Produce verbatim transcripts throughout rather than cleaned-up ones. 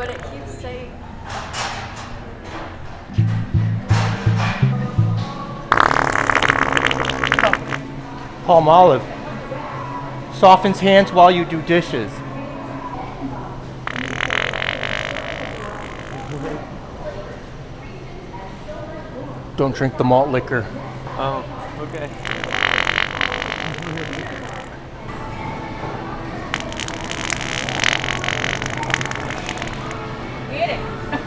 But it keeps saying. Palmolive. Softens hands while you do dishes. Don't drink the malt liquor. Oh, okay. Get it.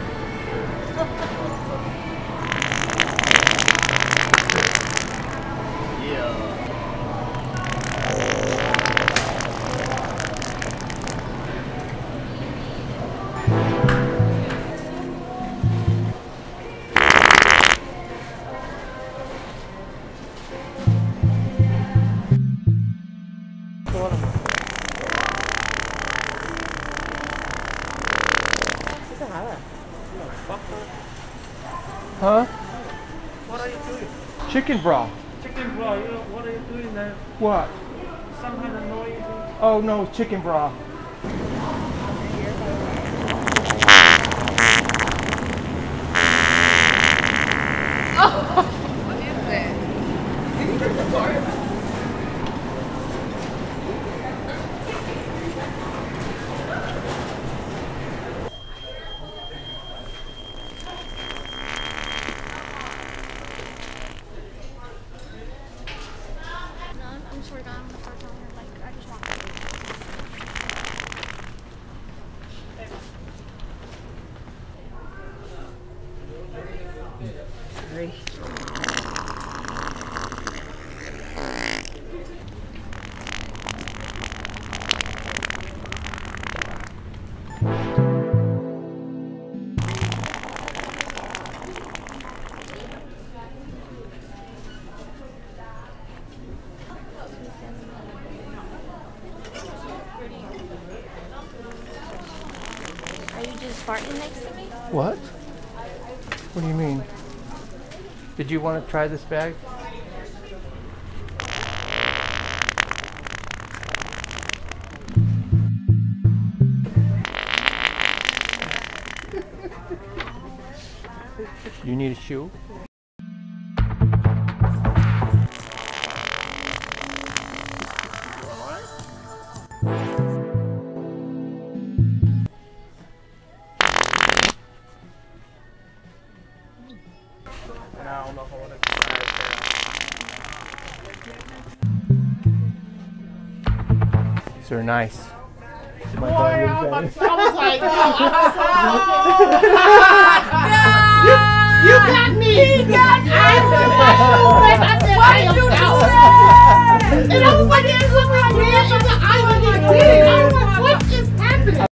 Huh? What are you doing? Chicken broth. Chicken broth. You know, what are you doing there? What? Some kind of noise. Oh no, it's chicken broth. What is it? Did you just record? I'm sort of on the first one, like, I just walked Sorry. Are you just farting next to me? What? What do you mean? Did you want to try this bag? You need a shoe? Now, no, hold it. These are nice. Boy, I was like,